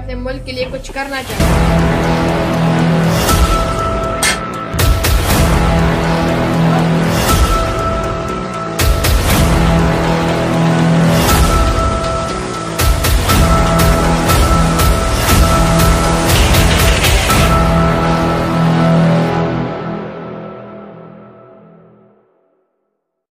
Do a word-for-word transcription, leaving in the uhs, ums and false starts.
अपने मुल्क के लिए कुछ करना चाहता हूँ।